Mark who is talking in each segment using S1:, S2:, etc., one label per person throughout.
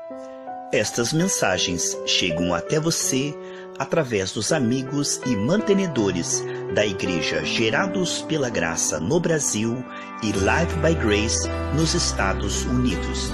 S1: Estas mensagens chegam até você através dos amigos e mantenedores da Igreja Gerados pela Graça no Brasil e Live by Grace nos Estados Unidos.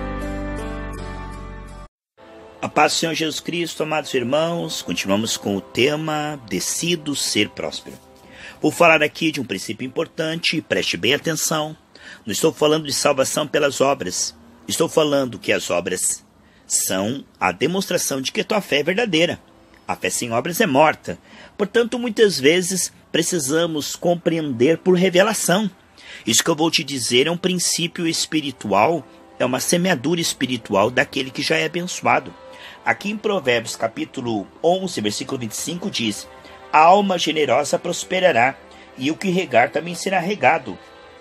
S1: A paz do Senhor Jesus Cristo, amados irmãos, continuamos com o tema Decido Ser Próspero. Vou falar aqui de um princípio importante, preste bem atenção. Não estou falando de salvação pelas obras, estou falando que as obras são a demonstração de que a tua fé é verdadeira. A fé sem obras é morta. Portanto, muitas vezes precisamos compreender por revelação. Isso que eu vou te dizer é um princípio espiritual, é uma semeadura espiritual daquele que já é abençoado. Aqui em Provérbios capítulo 11, versículo 25 diz: a alma generosa prosperará, e o que regar também será regado.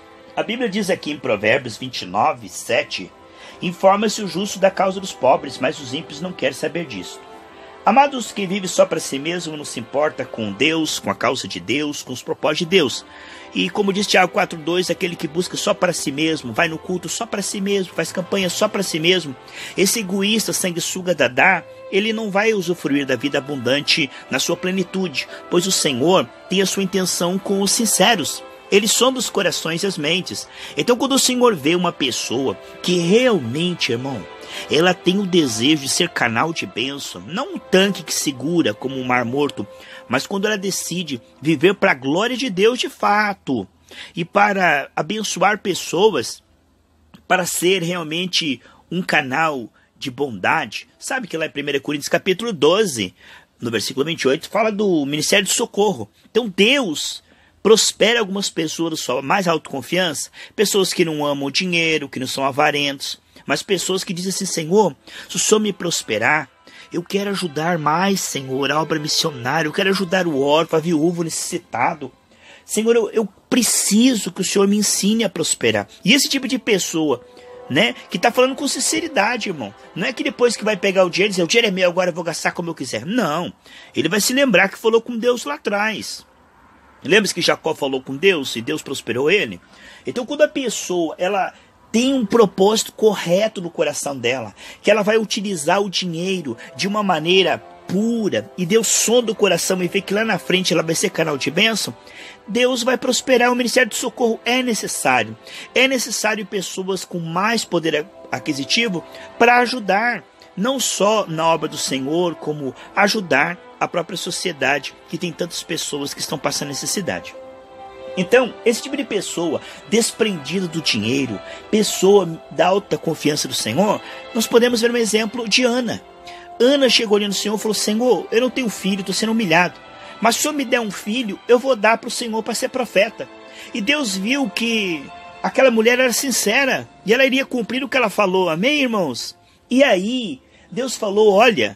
S1: A Bíblia diz aqui em Provérbios 29, 7, informa-se o justo da causa dos pobres, mas os ímpios não querem saber disso. Amados, quem vive só para si mesmo não se importa com Deus, com a causa de Deus, com os propósitos de Deus. E como diz Tiago 4,2, aquele que busca só para si mesmo, vai no culto só para si mesmo, faz campanha só para si mesmo, esse egoísta, sanguessuga dadá, ele não vai usufruir da vida abundante na sua plenitude, pois o Senhor tem a sua intenção com os sinceros. Ele sonda os corações e as mentes. Então, quando o Senhor vê uma pessoa que realmente, irmão, ela tem o desejo de ser canal de bênção, não um tanque que segura como um mar morto, mas quando ela decide viver para a glória de Deus de fato, e para abençoar pessoas, para ser realmente um canal de bondade. Sabe que lá em 1 Coríntios capítulo 12, no versículo 28, fala do ministério de socorro. Então Deus prospera algumas pessoas de sua mais autoconfiança, pessoas que não amam o dinheiro, que não são avarentos, mas pessoas que dizem assim: Senhor, se o Senhor me prosperar, eu quero ajudar mais, Senhor, a obra missionária, eu quero ajudar o órfão, a viúva, o necessitado. Senhor, eu preciso que o Senhor me ensine a prosperar. E esse tipo de pessoa, né, que está falando com sinceridade, irmão, não é que depois que vai pegar o dinheiro e dizer: o dinheiro é meu, agora eu vou gastar como eu quiser. Não, ele vai se lembrar que falou com Deus lá atrás. Lembra-se que Jacó falou com Deus e Deus prosperou ele? Então, quando a pessoa ela tem um propósito correto no coração dela, que ela vai utilizar o dinheiro de uma maneira pura, e Deus sonda o coração e vê que lá na frente ela vai ser canal de bênção, Deus vai prosperar. O ministério de socorro é necessário. É necessário pessoas com mais poder aquisitivo para ajudar, não só na obra do Senhor, como ajudar a própria sociedade, que tem tantas pessoas que estão passando necessidade. Então, esse tipo de pessoa desprendida do dinheiro, pessoa da alta confiança do Senhor, nós podemos ver um exemplo de Ana. Ana chegou ali no Senhor e falou: Senhor, eu não tenho filho, estou sendo humilhado, mas se o Senhor me der um filho, eu vou dar para o Senhor para ser profeta. E Deus viu que aquela mulher era sincera e ela iria cumprir o que ela falou. Amém, irmãos? E aí, Deus falou: olha,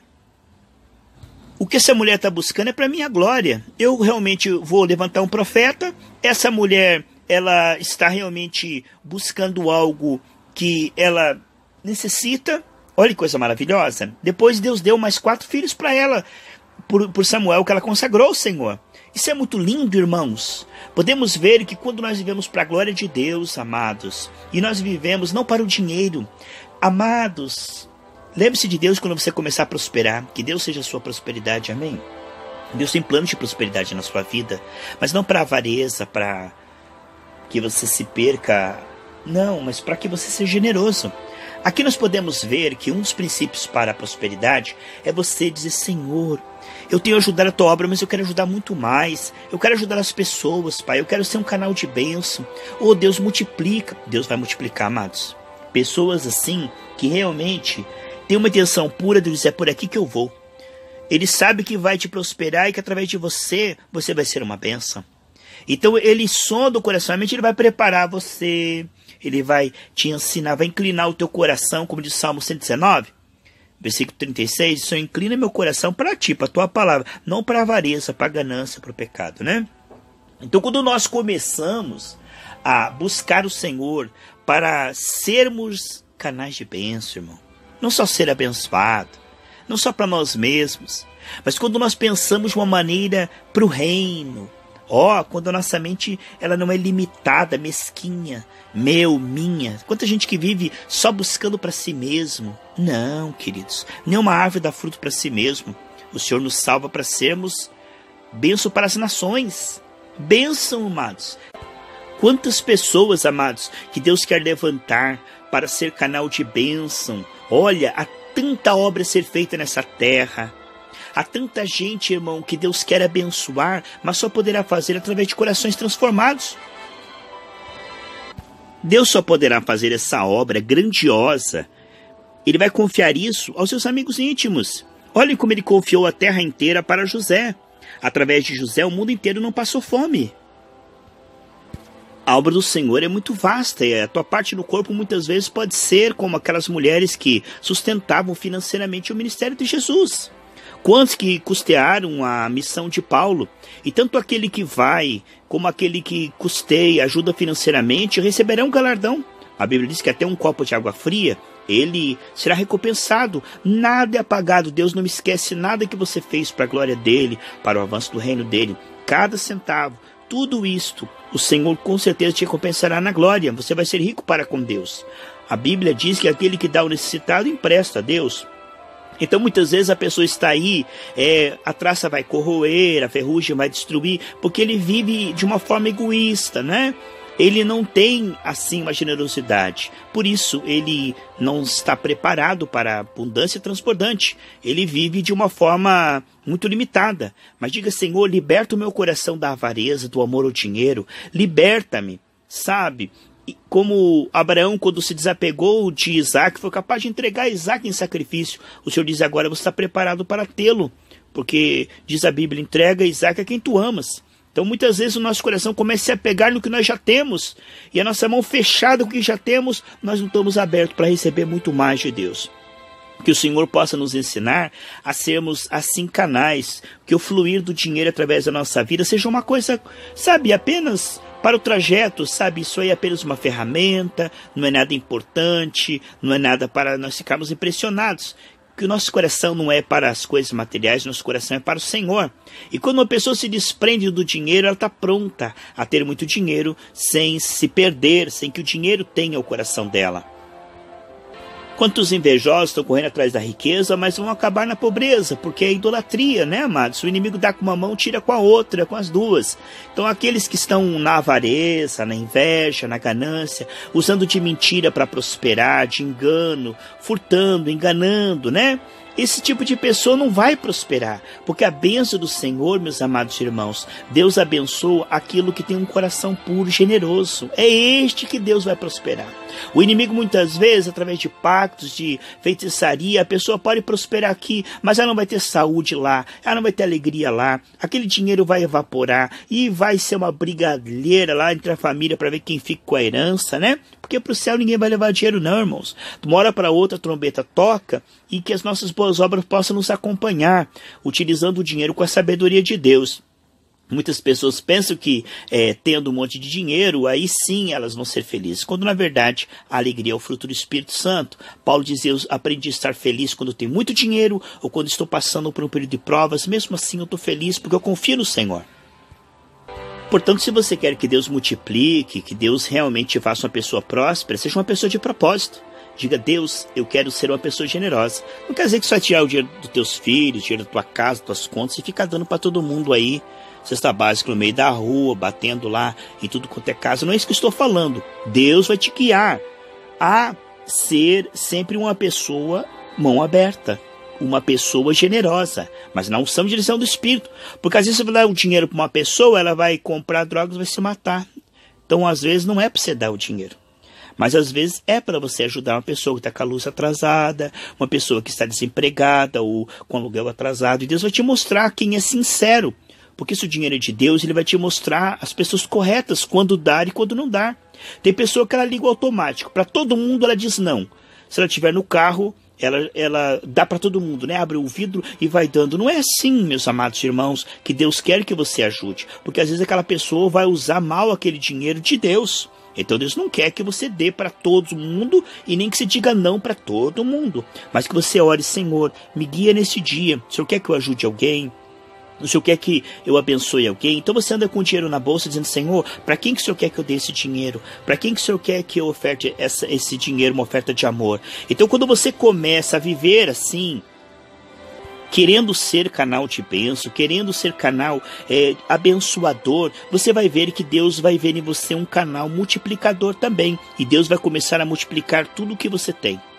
S1: o que essa mulher está buscando é para minha glória. Eu realmente vou levantar um profeta. Essa mulher, ela está realmente buscando algo que ela necessita. Olha que coisa maravilhosa. Depois Deus deu mais 4 filhos para ela, por Samuel, que ela consagrou ao Senhor. Isso é muito lindo, irmãos. Podemos ver que quando nós vivemos para a glória de Deus, amados, e nós vivemos não para o dinheiro, amados, lembre-se de Deus quando você começar a prosperar. Que Deus seja a sua prosperidade, amém? Deus tem planos de prosperidade na sua vida, mas não para avareza, para que você se perca, não, mas para que você seja generoso. Aqui nós podemos ver que um dos princípios para a prosperidade é você dizer: Senhor, eu tenho ajudado a tua obra, mas eu quero ajudar muito mais. Eu quero ajudar as pessoas, Pai. Eu quero ser um canal de bênção. Oh, Deus, multiplica. Deus vai multiplicar, amados. Pessoas assim, que realmente tem uma intenção pura de dizer: é por aqui que eu vou. Ele sabe que vai te prosperar e que através de você, você vai ser uma bênção. Então ele sonda o coração, ele vai preparar você, ele vai te ensinar, vai inclinar o teu coração, como diz o Salmo 119, versículo 36, Senhor, inclina meu coração para ti, para a tua palavra, não para a avareza, para a ganância, para o pecado, né? Então quando nós começamos a buscar o Senhor para sermos canais de bênção, irmão, não só ser abençoado, não só para nós mesmos, mas quando nós pensamos de uma maneira para o reino, Quando a nossa mente ela não é limitada, mesquinha, meu, minha. Quanta gente que vive só buscando para si mesmo. Não, queridos, nenhuma árvore dá fruto para si mesmo. O Senhor nos salva para sermos bênção para as nações. Bênção, amados. Quantas pessoas, amados, que Deus quer levantar para ser canal de bênção. Olha, há tanta obra a ser feita nessa terra. Há tanta gente, irmão, que Deus quer abençoar, mas só poderá fazer através de corações transformados. Deus só poderá fazer essa obra grandiosa. Ele vai confiar isso aos seus amigos íntimos. Olhem como ele confiou a terra inteira para José. Através de José, o mundo inteiro não passou fome. A obra do Senhor é muito vasta e a tua parte no corpo muitas vezes pode ser como aquelas mulheres que sustentavam financeiramente o ministério de Jesus. Quantos que custearam a missão de Paulo? E tanto aquele que vai como aquele que custeia, ajuda financeiramente, receberão um galardão. A Bíblia diz que até um copo de água fria, ele será recompensado. Nada é apagado. Deus não esquece nada que você fez para a glória dele, para o avanço do reino dele. Cada centavo, tudo isto, o Senhor com certeza te recompensará na glória. Você vai ser rico para com Deus. A Bíblia diz que aquele que dá ao necessitado empresta a Deus. Então muitas vezes a pessoa está aí, a traça vai corroer, a ferrugem vai destruir, porque ele vive de uma forma egoísta, né? Ele não tem assim uma generosidade, por isso ele não está preparado para a abundância transbordante. Ele vive de uma forma muito limitada. Mas diga: Senhor, liberta o meu coração da avareza, do amor ao dinheiro, liberta-me, sabe? E como Abraão, quando se desapegou de Isaac, foi capaz de entregar Isaac em sacrifício. O Senhor diz agora: você está preparado para tê-lo, porque diz a Bíblia, entrega Isaac a quem tu amas. Então muitas vezes o nosso coração começa a se apegar no que nós já temos, e a nossa mão fechada com o que já temos, nós não estamos abertos para receber muito mais de Deus. Que o Senhor possa nos ensinar a sermos assim canais, que o fluir do dinheiro através da nossa vida seja uma coisa, sabe, apenas para o trajeto, sabe, isso aí é apenas uma ferramenta, não é nada importante, não é nada para nós ficarmos impressionados. Que o nosso coração não é para as coisas materiais, nosso coração é para o Senhor. E quando uma pessoa se desprende do dinheiro, ela está pronta a ter muito dinheiro sem se perder, sem que o dinheiro tenha o coração dela. Quantos invejosos estão correndo atrás da riqueza, mas vão acabar na pobreza, porque é idolatria, né, amados? O inimigo dá com uma mão, tira com a outra, com as duas. Então aqueles que estão na avareza, na inveja, na ganância, usando de mentira para prosperar, de engano, furtando, enganando, né? Esse tipo de pessoa não vai prosperar, porque a bênção do Senhor, meus amados irmãos, Deus abençoa aquilo que tem um coração puro, generoso. É este que Deus vai prosperar. O inimigo muitas vezes, através de pactos, de feitiçaria, a pessoa pode prosperar aqui, mas ela não vai ter saúde lá, ela não vai ter alegria lá, aquele dinheiro vai evaporar e vai ser uma brigalheira lá entre a família para ver quem fica com a herança, né? Porque para o céu ninguém vai levar dinheiro não, irmãos. De uma hora para outra a trombeta toca e que as nossas boas obras possam nos acompanhar, utilizando o dinheiro com a sabedoria de Deus. Muitas pessoas pensam que tendo um monte de dinheiro, aí sim elas vão ser felizes. Quando na verdade a alegria é o fruto do Espírito Santo. Paulo dizia: eu aprendi a estar feliz quando tenho muito dinheiro ou quando estou passando por um período de provas. Mesmo assim eu estou feliz porque eu confio no Senhor. Portanto, se você quer que Deus multiplique, que Deus realmente te faça uma pessoa próspera, seja uma pessoa de propósito. Diga: Deus, eu quero ser uma pessoa generosa. Não quer dizer que só tirar o dinheiro dos teus filhos, o dinheiro da tua casa, das tuas contas e ficar dando para todo mundo aí, cesta básica no meio da rua, batendo lá em tudo quanto é casa. Não é isso que eu estou falando. Deus vai te guiar a ser sempre uma pessoa mão aberta, uma pessoa generosa, mas na unção de direção do Espírito. Porque às vezes você vai dar o dinheiro para uma pessoa, ela vai comprar drogas e vai se matar. Então às vezes não é para você dar o dinheiro, mas às vezes é para você ajudar uma pessoa que está com a luz atrasada, uma pessoa que está desempregada ou com aluguel atrasado. E Deus vai te mostrar quem é sincero. Porque se o dinheiro é de Deus, ele vai te mostrar as pessoas corretas, quando dar e quando não dar. Tem pessoa que ela liga o automático. Para todo mundo ela diz não. Se ela estiver no carro, ela dá para todo mundo, né? Abre o vidro e vai dando. Não é assim, meus amados irmãos, que Deus quer que você ajude. Porque às vezes aquela pessoa vai usar mal aquele dinheiro de Deus. Então Deus não quer que você dê para todo mundo e nem que se diga não para todo mundo. Mas que você ore: Senhor, me guia nesse dia. O Senhor quer que eu ajude alguém? O Senhor quer que eu abençoe alguém? Então você anda com o dinheiro na bolsa dizendo: Senhor, para quem que o Senhor quer que eu dê esse dinheiro? Para quem que o Senhor quer que eu oferte esse dinheiro, uma oferta de amor? Então quando você começa a viver assim, querendo ser canal de bênção, querendo ser canal abençoador, você vai ver que Deus vai ver em você um canal multiplicador também. E Deus vai começar a multiplicar tudo o que você tem.